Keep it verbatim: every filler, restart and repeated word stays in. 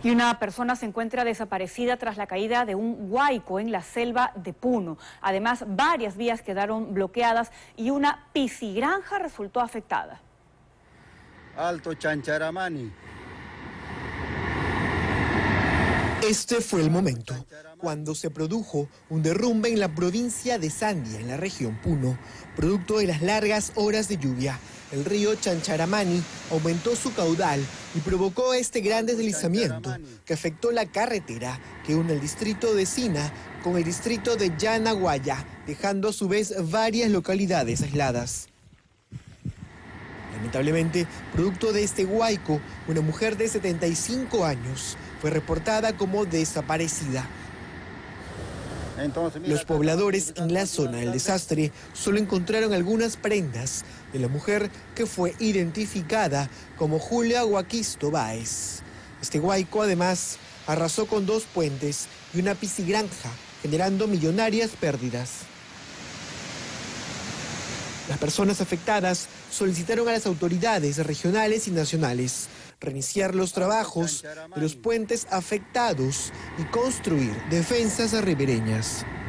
Y una persona se encuentra desaparecida tras la caída de un huaico en la selva de Puno. Además, varias vías quedaron bloqueadas y una piscigranja resultó afectada. Alto Chancharamani. Este fue el momento cuando se produjo un derrumbe en la provincia de Sandia, en la región Puno, producto de las largas horas de lluvia. El río Chancharamani aumentó su caudal y provocó este gran deslizamiento que afectó la carretera que une el distrito de Sina con el distrito de Yanaguaya, dejando a su vez varias localidades aisladas. Lamentablemente, producto de este huaico, una mujer de setenta y cinco años fue reportada como desaparecida. Los pobladores en la zona del desastre solo encontraron algunas prendas de la mujer que fue identificada como Julia Guaquisto Báez. Este huaico además arrasó con dos puentes y una piscigranja, generando millonarias pérdidas. Las personas afectadas solicitaron a las autoridades regionales y nacionales reiniciar los trabajos de los puentes afectados y construir defensas ribereñas.